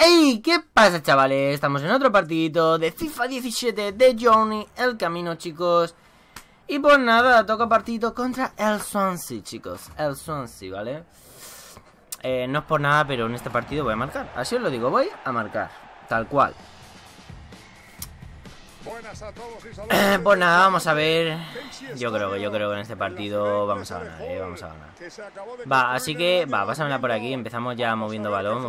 ¡Ey! ¿Qué pasa, chavales? Estamos en otro partidito de FIFA 17 de Journey, el camino, chicos. Y pues nada, toca partido contra el Swansea, chicos. El Swansea, ¿vale? No es por nada, pero en este partido voy a marcar. Así os lo digo, voy a marcar. Tal cual. Pues nada, vamos a ver. Yo creo que en este partido vamos a ganar, vamos a ganar. Va, así que, va, pásamela por aquí. Empezamos ya moviendo balón,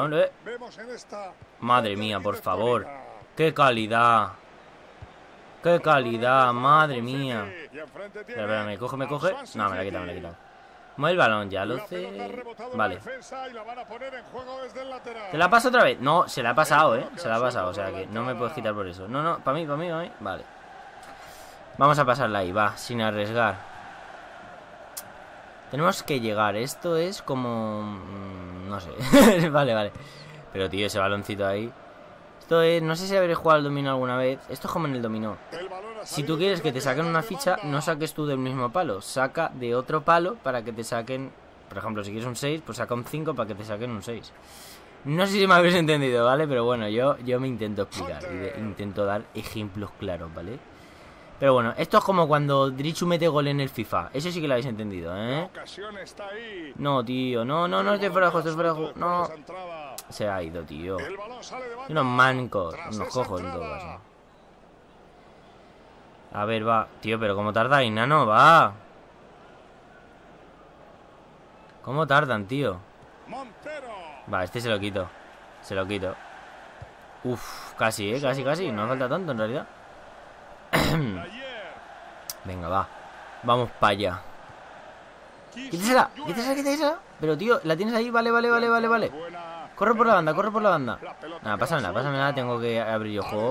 Madre mía, por favor. ¡Qué calidad! ¡Qué calidad! ¡Madre mía! Espera, ¿me coge? No, me la he quitado, Mueve el balón ya, Luce. Vale. ¿Te la paso otra vez? No, se la ha pasado, se la ha pasado, o sea que no me puedes quitar por eso. No, para mí. Vale. Vamos a pasarla ahí, va, sin arriesgar. Tenemos que llegar, esto es como... no sé. Vale. Pero tío, ese baloncito ahí. Esto es... no sé si habréis jugado al dominó alguna vez. Esto es como en el dominó. Si tú quieres que te saquen una ficha, no saques tú del mismo palo. Saca de otro palo para que te saquen... Por ejemplo, si quieres un 6, pues saca un 5 para que te saquen un 6. No sé si me habéis entendido, ¿vale? Pero bueno, yo me intento explicar. Intento dar ejemplos claros, ¿vale? Pero bueno, esto es como cuando Drichu mete gol en el FIFA. Eso sí que lo habéis entendido, ¿eh? No, tío, no, estoy fuera de juego, no. Se ha ido, tío. Unos mancos, unos cojos en todo caso. A ver, va. Tío, pero ¿cómo tarda Inano? Va. ¿Cómo tardan, tío? Va, este se lo quito. Uf, casi, casi. No falta tanto, en realidad. Venga, va. Vamos para allá. Quítesela. Pero, tío, la tienes ahí. Vale. Corre por la banda. Nada, pásamela. Tengo que abrir yo juego.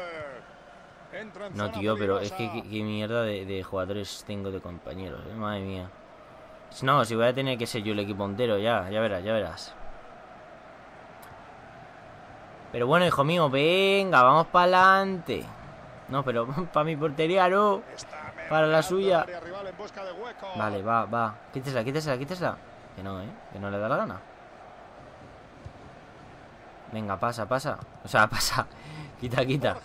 No, tío, pero es que qué mierda de jugadores tengo de compañeros, madre mía. No, si voy a tener que ser yo el equipo entero, ya verás. Pero bueno, hijo mío, venga, vamos para adelante. No, pero para mi portería no. Para la suya. Vale, va. Quítesela. Que no, que no le da la gana. Venga, pasa. O sea, pasa. Quita.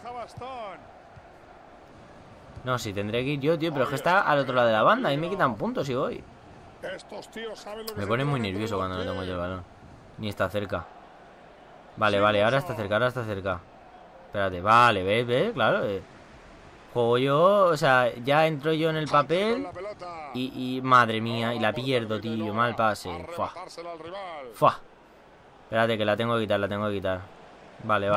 No, sí, tendré que ir yo, tío. Pero es que está al otro lado de la banda. Ahí me quitan puntos y voy. Me pone muy nervioso cuando no tengo yo el balón. Ni está cerca. Vale, ahora está cerca. Espérate, vale, ¿ves? Claro. Juego yo, o sea, ya entro yo en el papel. Y madre mía, y la pierdo, tío. Mal pase. Fua. Espérate, que la tengo que quitar. Vale.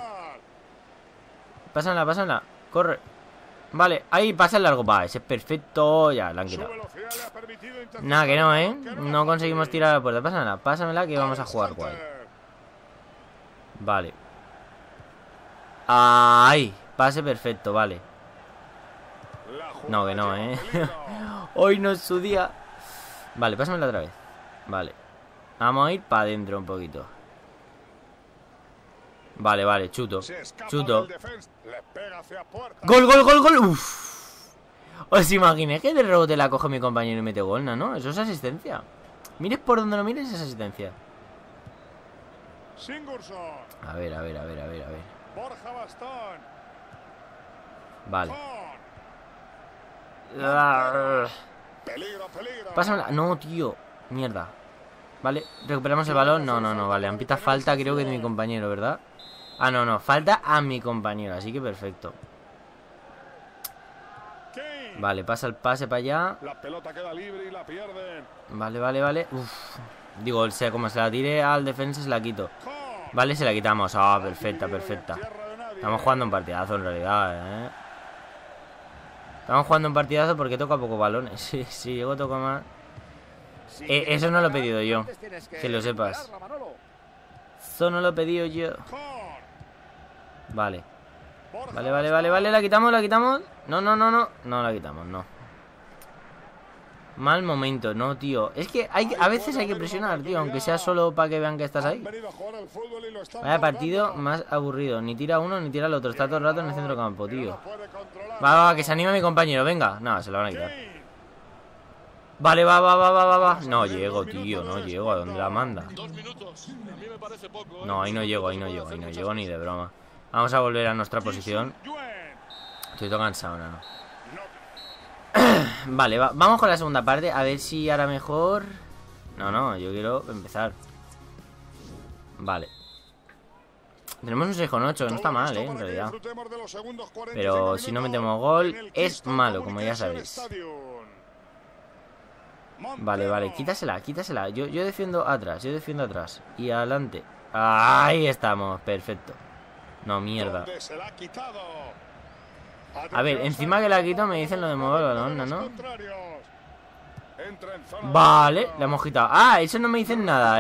Pásenla. Corre. Vale, ahí pasa el largo. Va, ese es perfecto. Ya, la han quitado. Nada, que no, No conseguimos tirar a la puerta. Pásamela que vamos a jugar guay. Vale. Ahí, pase perfecto, vale. No, que no, Hoy no es su día. Vale, pásamela otra vez. Vale. Vamos a ir para adentro un poquito. Vale, chuto. Gol. Uff. ¿Os imagináis que de rebote la coge mi compañero y mete gol, no? Eso es asistencia. Mires por donde lo mires, es asistencia. A ver. Borja Bastón. Vale. Peligro. Pásamela. No, tío. Mierda. Vale, recuperamos el balón. No, vale. Han pitado falta, creo que de mi compañero, ¿verdad? Ah, no. Falta a mi compañero, así que perfecto. Vale, pasa el pase para allá. La pelota queda libre y la pierden. Vale. Uf. Digo, como se la tire al defensa, se la quito. Vale, se la quitamos. Ah, perfecta. Estamos jugando un partidazo en realidad, Estamos jugando un partidazo porque toca poco balones. Sí, llego a tocar más. Eso no lo he pedido yo. Que lo sepas. Eso no lo he pedido yo. Vale. La quitamos. No. No la quitamos, no. Mal momento, no, tío. Es que a veces hay que presionar, tío. Aunque sea solo para que vean que estás ahí. Vaya partido más aburrido. Ni tira uno ni tira el otro. Está todo el rato en el centro campo, tío. Va, que se anime mi compañero, venga. No, se lo van a quitar. Vale, va. No llego, tío, no llego. ¿A dónde la manda? 2 minutos. A mí me parece poco. No, ahí no llego ni de broma. Vamos a volver a nuestra posición. Estoy todo cansado, no. Vale, vamos con la segunda parte. A ver si ahora mejor. No, yo quiero empezar. Vale. Tenemos un 6,8, no está mal, en realidad. Pero si no metemos gol, es malo, como ya sabéis. Vale, quítasela. Yo defiendo atrás, Y adelante. Ahí estamos, perfecto. No, mierda. A ver, encima que la quito me dicen lo de mover el balón, ¿no? Vale, la hemos quitado. Ah, eso no me dicen nada,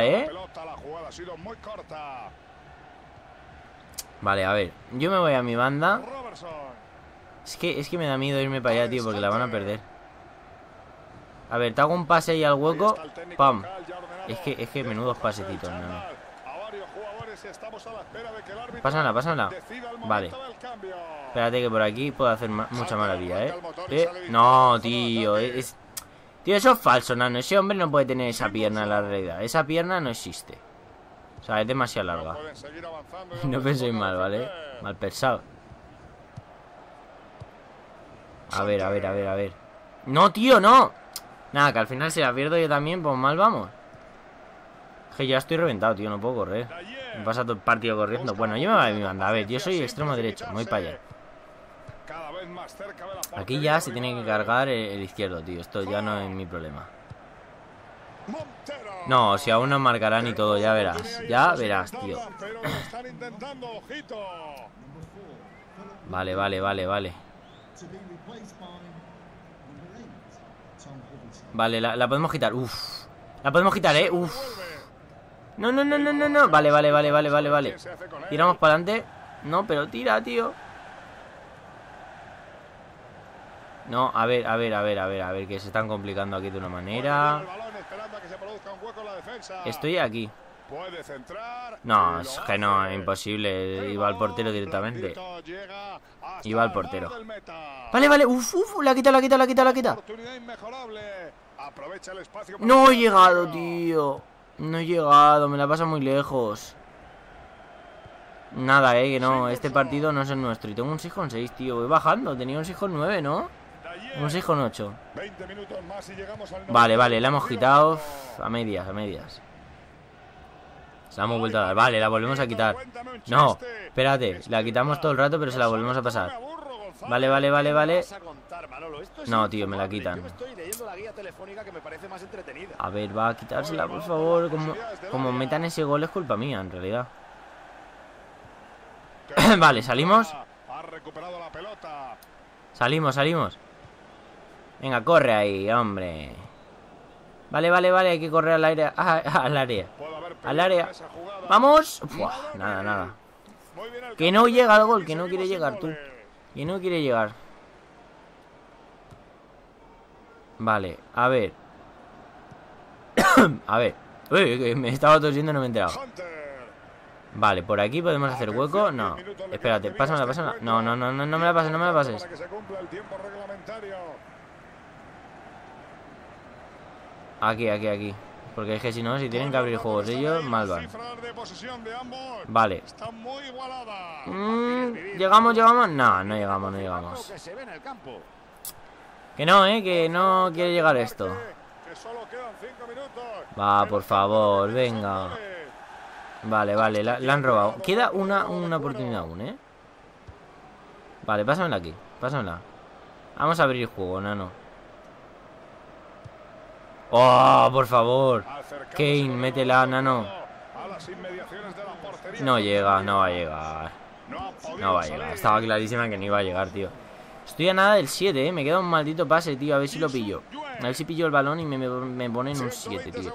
Vale, a ver, yo me voy a mi banda. Es que me da miedo irme para allá, tío, porque la van a perder. A ver, te hago un pase ahí al hueco. ¡Pam! Es que menudos pasecitos, no. Pásamela. Vale. Espérate que por aquí puedo hacer mucha maravilla, No, tío. Tío, eso es falso, nano. Ese hombre no puede tener esa pierna en la realidad. Esa pierna no existe. O sea, es demasiado larga. No penséis mal, ¿vale? Mal pensado. A ver. No, tío, no. Nada, que al final si la pierdo yo también, pues mal vamos. Es que ya estoy reventado, tío, no puedo correr. Me pasa todo el partido corriendo. Bueno, yo me voy a mi banda. A ver, yo soy extremo derecho, me voy para allá. Aquí ya se tiene que cargar el izquierdo, tío. Esto ya no es mi problema. No, si aún nos marcarán y todo, ya verás. Ya verás, tío. Vale. Vale, la podemos quitar. Uf. La podemos quitar, uf. No. Vale. Tiramos para adelante. No, pero tira, tío. No, a ver, que se están complicando aquí de una manera. Estoy aquí. No, es que no, es imposible. Iba al portero directamente. Iba al portero. Vale, uf, la quita. No he llegado, tío. No he llegado, me la pasa muy lejos. Nada, que no, este partido no es el nuestro. Y tengo un 6,6, tío, voy bajando. Tenía un 6,9, ¿no? Un 6,8. Vale, la hemos quitado. A medias. Se la hemos vuelto a dar, vale, la volvemos a quitar. No, espérate, la quitamos todo el rato, pero se la volvemos a pasar. Vale. No, tío, me la quitan. A ver, va a quitársela, por favor. Como metan ese gol es culpa mía, en realidad. Vale, salimos. Salimos. Venga, corre ahí, hombre. Vale, hay que correr al aire. Al área. ¡Vamos! Uf, nada. Que no llega al gol, que no quiere llegar, tú. Que no quiere llegar. Vale, a ver. Uy, que me estaba tosiendo y no me he enterado. Vale, por aquí podemos hacer hueco. No, espérate, pásamela. No me la pases. Aquí. Porque es que si no, si tienen que abrir juegos ellos, mal van. Vale. ¿Llegamos? No llegamos. Que no, que no quiere llegar esto. Va, por favor, venga. Vale, la han robado. Queda una oportunidad aún, Vale, pásamela aquí. Vamos a abrir el juego, nano. ¡Oh, por favor! Kane, métela, nano. No llega, no va a llegar. Estaba clarísima que no iba a llegar, tío. Estoy a nada del 7, Me queda un maldito pase, tío. A ver si lo pillo. A ver si pillo el balón y me ponen un 7, tío.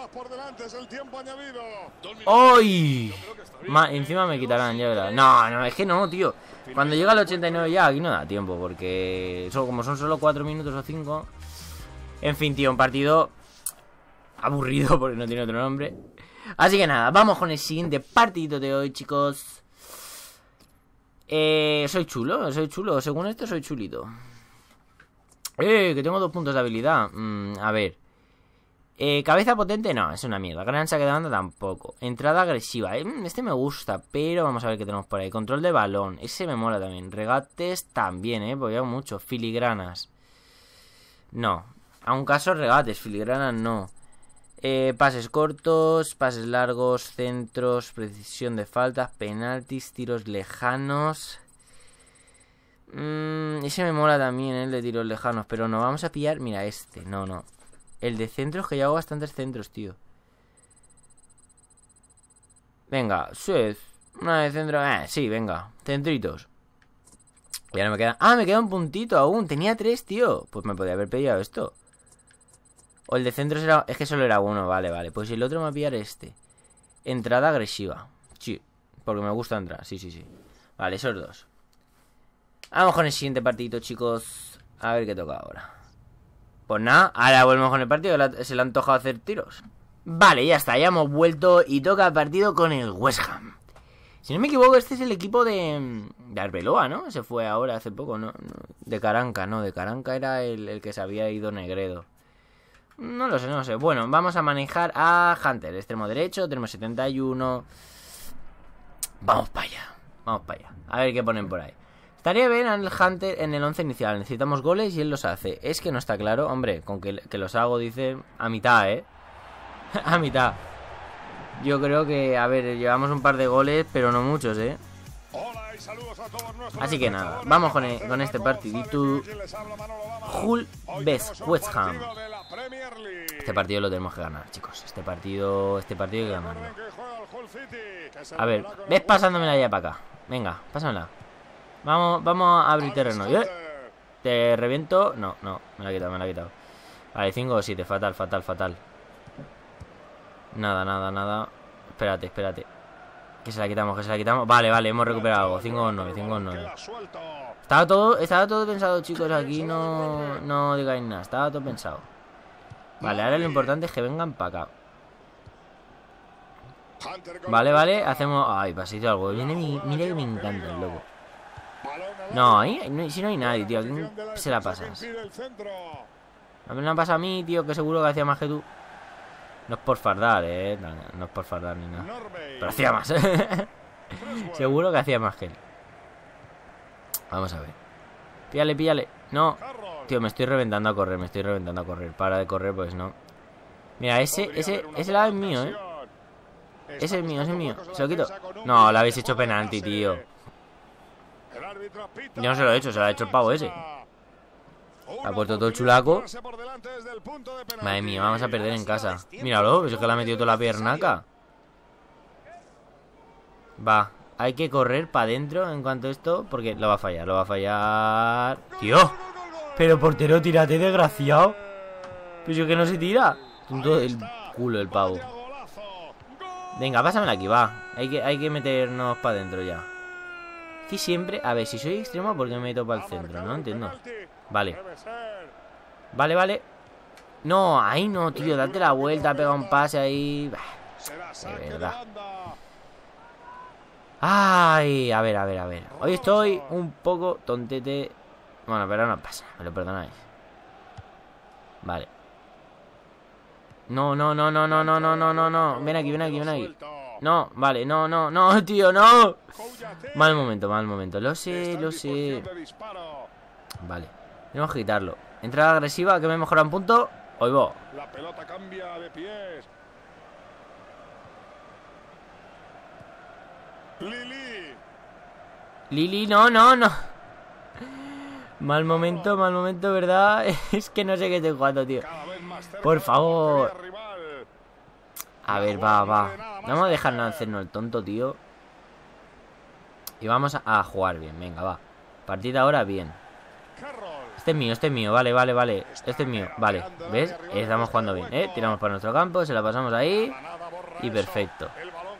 ¡Ay! Encima me quitarán, ya verás. No, es que no, tío. Cuando llega al 89 ya, aquí no da tiempo. Porque como son solo 4 minutos o 5. En fin, tío, un partido aburrido porque no tiene otro nombre. Así que nada, vamos con el siguiente partidito de hoy, chicos. Soy chulo. Según esto, soy chulito. Que tengo 2 puntos de habilidad. A ver. Cabeza potente, no, es una mierda. Gran saque de banda tampoco. Entrada agresiva, este me gusta, pero vamos a ver qué tenemos por ahí. Control de balón, ese me mola también. Regates también, porque hay mucho. Filigranas. No, a un caso regates, filigranas no. Pases cortos, pases largos, centros, precisión de faltas, penaltis, tiros lejanos. Ese me mola también, el de tiros lejanos, pero no, vamos a pillar, mira este, no. El de centros, que ya hago bastantes centros, tío. Venga, una de centro, sí, venga, centritos. Ya no me queda, me queda un puntito aún, tenía 3, tío. Pues me podía haber pillado esto. O el de centros era... Es que solo era uno, vale. Pues el otro me va a pillar este. Entrada agresiva. Sí, porque me gusta entrar, sí. Vale, esos 2. Vamos con el siguiente partidito, chicos. A ver qué toca ahora. Pues nada, ahora volvemos con el partido. Se le ha antojado hacer tiros. Vale, ya está, ya hemos vuelto. Y toca el partido con el West Ham. Si no me equivoco, este es el equipo de Arbeloa, ¿no? Se fue ahora, hace poco, ¿no? De Caranca, no. De Caranca era el que se había ido Negredo. No lo sé. Bueno, vamos a manejar a Hunter, extremo derecho. Tenemos 71. Vamos para allá. A ver qué ponen por ahí. Estaría bien el Hunter en el 11 inicial. Necesitamos goles y él los hace. Es que no está claro, hombre, con que los hago, dice, a mitad, a mitad. Yo creo que, a ver, llevamos un par de goles, pero no muchos, Así que nada, vamos con este partidito. Hull vs West Ham. Este partido lo tenemos que ganar, chicos. Este partido hay que ganarlo. A ver, ves pasándomela ya para acá. Venga, pásamela. Vamos a abrir terreno. Te reviento. No, me la he quitado. Vale, 5 o 7, fatal. Nada. Espérate. Que se la quitamos. Vale, hemos recuperado algo. 5 o 9. Estaba todo pensado, chicos. Aquí no digáis nada. Estaba todo pensado. Vale, ahora lo importante es que vengan para acá. Vale, hacemos... Ay, pasito algo. Mira que me encanta el loco. No, si no hay nadie, tío. ¿A quién se la pasas? A mí me la pasa a mí, tío, que seguro que hacía más que tú. No es por fardar, no es por fardar ni nada. Pero hacía más, Seguro que hacía más que él. Vamos a ver. Píllale. No. Tío, me estoy reventando a correr. Para de correr, pues no. Mira, ese lado es mío, Ese es mío. Se lo quito. No, lo habéis hecho penalti, tío. Yo no se lo he hecho, se lo ha hecho el pavo ese. Ha puesto todo el chulaco. Madre mía, vamos a perder en casa. Míralo, es que le ha metido toda la piernaca. Va, hay que correr para adentro en cuanto a esto, porque lo va a fallar. Tío, pero portero, tírate, desgraciado. Pues yo que no se tira. Todo el culo el pavo. Venga, pásamela aquí, va. Hay que meternos para adentro ya. Y siempre, a ver, si soy extremo, ¿por qué me meto para el centro? No entiendo. Vale. No, ahí no, tío. Date la vuelta, pega un pase ahí. De verdad. Ay, a ver. Hoy estoy un poco tontete. Bueno, pero no pasa, me lo perdonáis. Vale. No. Ven aquí. No, vale, no, tío, no. Mal momento. Lo sé. Vale. Tenemos que quitarlo. Entrada agresiva, que me mejora un punto. Hoy va. La pelota cambia de pies. Lili, no. Mal momento, ¿verdad? Es que no sé qué estoy jugando, tío. Por favor. A ver, va. Vamos a dejarnos hacernos el tonto, tío. Y vamos a jugar bien, venga, va. Partida ahora bien. Este es mío, vale. Este es mío, vale. ¿Ves? Estamos jugando bien, Tiramos para nuestro campo, se la pasamos ahí. Y perfecto.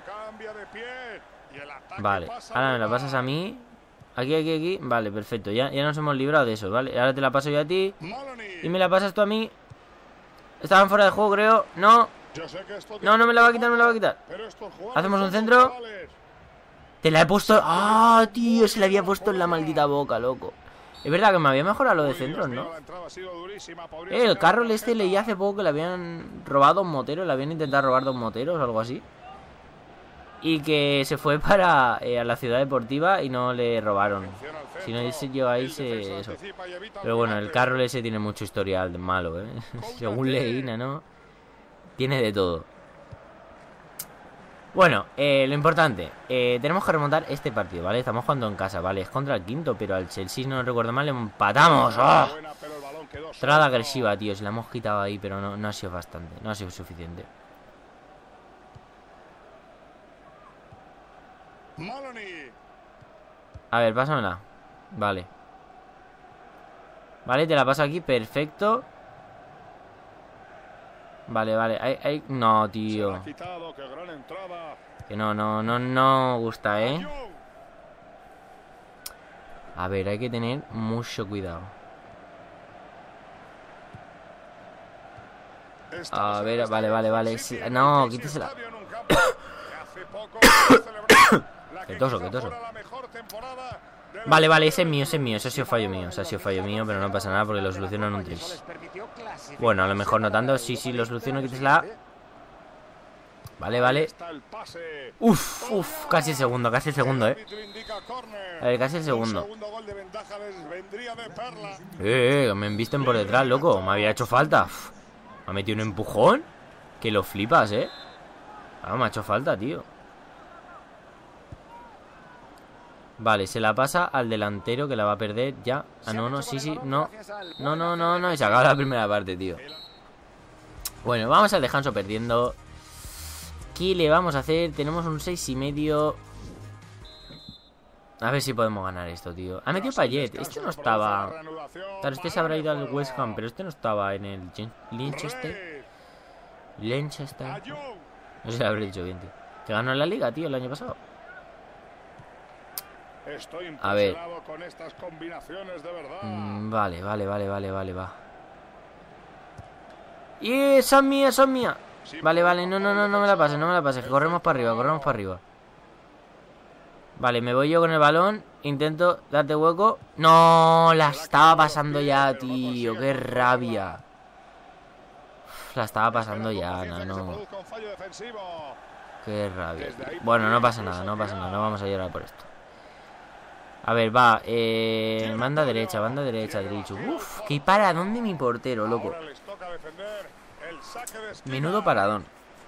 Vale, ahora me la pasas a mí. Aquí. Vale, perfecto, ya nos hemos librado de eso, ¿vale? Ahora te la paso yo a ti. Y me la pasas tú a mí. Estaban fuera de juego, creo. No, me la va a quitar. Hacemos un centro. Te la he puesto... ¡Ah, tío! Se la había puesto en la maldita boca, loco. Es verdad que me había mejorado lo de centros, ¿no? El Carroll este leí hace poco que le habían robado un motero. Le habían intentado robar 2 moteros o algo así. Y que se fue para a la ciudad deportiva y no le robaron. Si no hubiese yo ahí eso. Pero bueno, el Carroll ese tiene mucho historial de malo, ¿eh? Según leí, ¿no? Tiene de todo. Bueno, lo importante, tenemos que remontar este partido, ¿vale? Estamos jugando en casa, ¿vale? Es contra el quinto, pero al Chelsea, no recuerdo mal, le empatamos. ¡Oh! Entrada agresiva, tío, se la hemos quitado ahí, pero no ha sido bastante, no ha sido suficiente. A ver, pásamela. Vale. Vale, te la paso aquí, perfecto. Vale, vale, no, tío. Que no gusta, ¿eh? A ver, hay que tener mucho cuidado. A ver, vale. Sí, no, quítesela. Qué toso. Vale, ese es mío. Eso ha sido fallo mío, pero no pasa nada porque lo soluciono en un tris. Bueno, a lo mejor no tanto. Sí, lo soluciono, quítesela. Vale. Uf, casi el segundo, ¿eh? A ver, casi el segundo. Me embisten por detrás, loco. Me había hecho falta. Me ha metido un empujón. Que lo flipas, ¿eh? Me ha hecho falta, tío. Vale, se la pasa al delantero que la va a perder ya. No, sí, no. Y se acaba la primera parte, tío. Bueno, vamos al descanso perdiendo. ¿Qué le vamos a hacer? Tenemos un 6,5. A ver si podemos ganar esto, tío. Ha metido Payet. Este no estaba. Claro, este se habrá ido al West Ham, pero este no estaba en el Leicester. No se lo habré dicho bien, tío. Que ganó en la liga, tío, el año pasado. A ver. Vale, va. Y esa es mía. Vale, no me la pases, que corremos para arriba. Vale, me voy yo con el balón. Intento darte hueco. No, la estaba pasando ya, tío. Qué rabia. La estaba pasando ya, no. Qué rabia, tío. Bueno, no pasa nada, no vamos a llorar por esto. A ver, va, banda derecha, Drichu. Uf, qué paradón de mi portero, loco. Menudo paradón.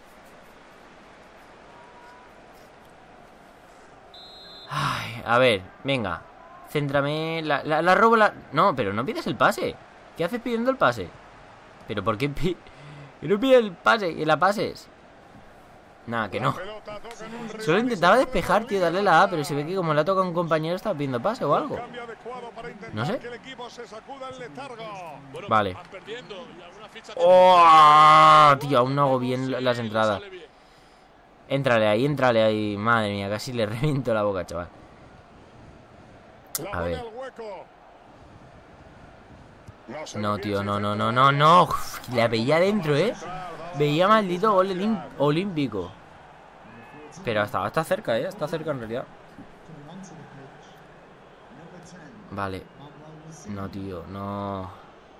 Ay, a ver, venga. Céntrame, la robo la... No, pero no pides el pase. ¿Qué haces pidiendo el pase? ¿Pero por qué no pides el pase? Que la pases. Nada, que no. Solo intentaba despejar, tío, darle la A, pero se ve que como le ha tocado a un compañero estaba pidiendo pase o algo. No sé. Vale. ¡Oh! Tío, aún no hago bien las entradas. Éntrale ahí. Madre mía, casi le reviento la boca, chaval. A ver. No, tío, no. Uf, la veía dentro, ¿eh? Veía maldito gol olímpico. Pero está cerca, ¿eh? Está cerca en realidad. Vale. No, tío, no.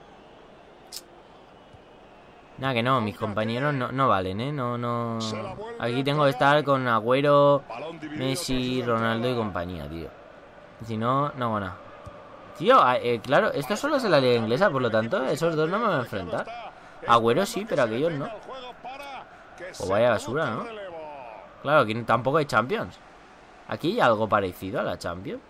Nada, que no, mis compañeros no valen, ¿eh? No. Aquí tengo que estar con Agüero, Messi, Ronaldo y compañía, tío. Si no, no hago nada. Tío, claro, esto solo es en la liga inglesa, por lo tanto, esos dos no me van a enfrentar. Agüero sí, pero aquellos no. O vaya basura, ¿no? Claro, aquí tampoco hay Champions. Aquí hay algo parecido a la Champions.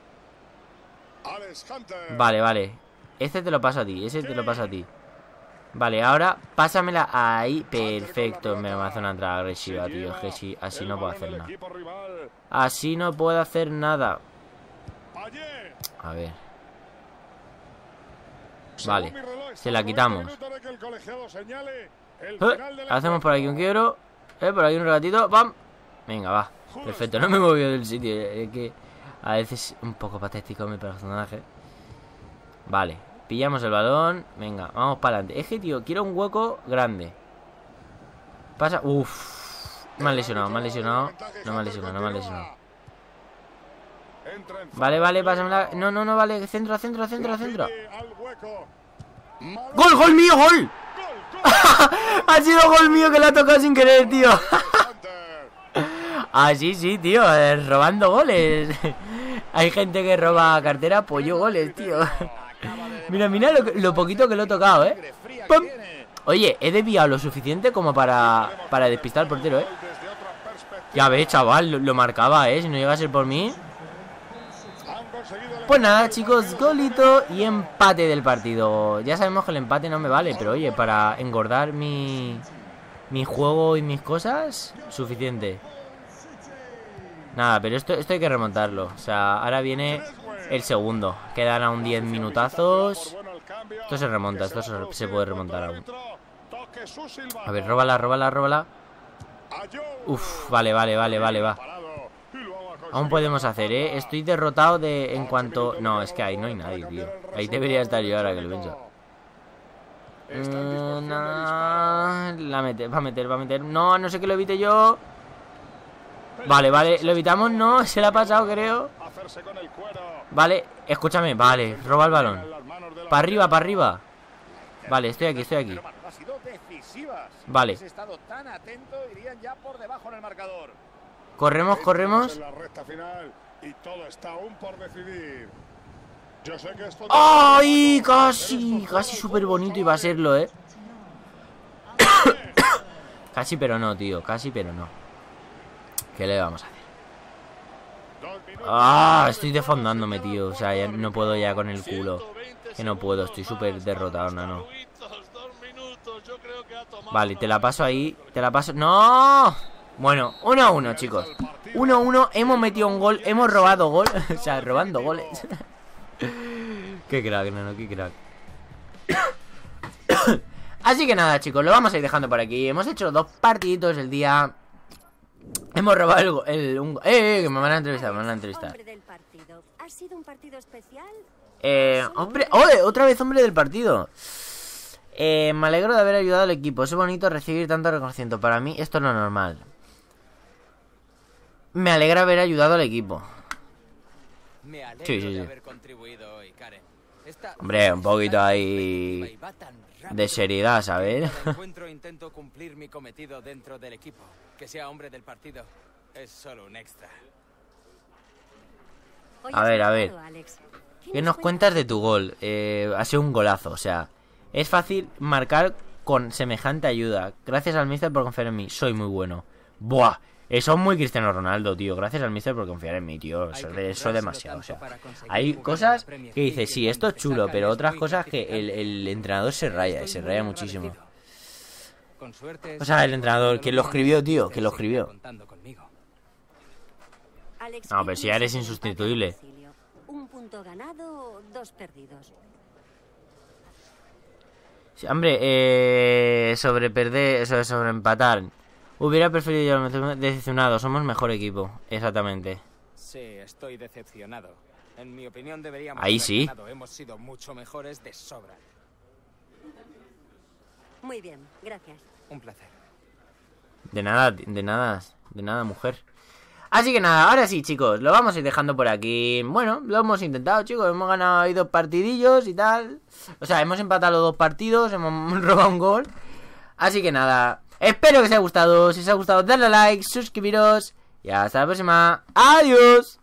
Vale. Este te lo paso a ti, ese te lo paso a ti. Vale, ahora pásamela ahí. Perfecto, me va a hacer una entrada agresiva, tío. Es que así no puedo hacer nada. Así no puedo hacer nada. A ver. Vale, se la quitamos. Hacemos por aquí un quiebro. Por aquí un regatito. ¡Pam! Venga, va. Perfecto, no me he movido del sitio. Es que a veces es un poco patético mi personaje. Vale, pillamos el balón. Venga, vamos para adelante. Es que, tío, quiero un hueco grande. Pasa. Uff. Me han lesionado. No me han lesionado. Vale, vale, pásamela. No, no, no, vale. Centro, centro, centro, centro. Al hueco. ¡Gol, gol mío, gol! Ha sido gol mío que la ha tocado sin querer, tío. Ah, sí, sí, tío. Robando goles. Hay gente que roba cartera, pues yo goles, tío. Mira, mira lo poquito que lo he tocado, ¡Pum! Oye, he desviado lo suficiente como para despistar al portero, Ya ves, chaval, lo marcaba, si no llega a ser por mí. Pues nada, chicos, golito y empate del partido. Ya sabemos que el empate no me vale, pero oye, para engordar mi juego y mis cosas, suficiente. Nada, pero esto hay que remontarlo. O sea, ahora viene el segundo. Quedan aún 10 minutazos. Esto se remonta, esto se puede remontar aún. A ver, róbala, róbala, róbala. Uf, vale, vale, vale, vale, va. Aún podemos hacer, Estoy derrotado en cuanto... No, es que ahí no hay nadie, tío. Ahí debería estar yo ahora que lo pienso. La meter, va a meter, va a meter. No, no sé que lo evite yo. Vale, vale, lo evitamos, no, se le ha pasado, creo. Vale, escúchame, vale, roba el balón. Para arriba, para arriba. Vale, estoy aquí, estoy aquí. Vale. Corremos, corremos. ¡Ay! Casi, casi súper bonito iba a serlo, Casi, pero no, tío, casi, pero no. ¿Qué le vamos a hacer? ¡Ah! Estoy desfondándome, tío. O sea, ya no puedo ya con el culo. Que no puedo, estoy súper derrotado, no. Vale, te la paso ahí. Te la paso... ¡No! Bueno, 1-1, chicos. 1-1, hemos metido un gol. Hemos robado gol. O sea, robando goles. Qué crack, no, qué crack. Así que nada, chicos, lo vamos a ir dejando por aquí. Hemos hecho 2 partiditos el día. Hemos robado que me van a entrevistar, me van a entrevistar. ¿Ha sido un partido especial? Hombre, ¡oye! Otra vez hombre del partido. Me alegro de haber ayudado al equipo. Es bonito recibir tanto reconocimiento. Para mí esto es lo normal. Me alegra haber ayudado al equipo. Sí. Hombre, un poquito ahí de seriedad, ¿sabes? Intento cumplir mi cometido dentro del equipo. Que sea hombre del partido es solo un extra. A ver. ¿Qué nos cuentas de tu gol? Ha sido un golazo, o sea, es fácil marcar con semejante ayuda. Gracias al míster por confiar en mí. Soy muy bueno. Buah, eso es muy Cristiano Ronaldo, tío. Gracias al míster por confiar en mí, tío. Eso es demasiado, o sea. Hay cosas que dices, sí, esto es chulo, pero otras cosas que el entrenador se raya muchísimo. O sea, el entrenador, que lo escribió, tío, que lo escribió. No, pero si ya eres insustituible. Un punto ganado, 2 perdidos. Sí, hombre, sobre empatar. Hubiera preferido yo decepcionado. Somos mejor equipo, exactamente. Sí, estoy decepcionado. En mi opinión deberíamos ahí sí. ganado. Hemos sido mucho mejores de sobra. Muy bien, gracias. Un placer. De nada, mujer. Así que nada, ahora sí, chicos, lo vamos a ir dejando por aquí. Bueno, lo hemos intentado, chicos. Hemos ganado ahí 2 partidillos y tal. O sea, hemos empatado los 2 partidos. Hemos robado un gol. Así que nada, espero que os haya gustado. Si os ha gustado, dadle a like, suscribiros. Y hasta la próxima. ¡Adiós!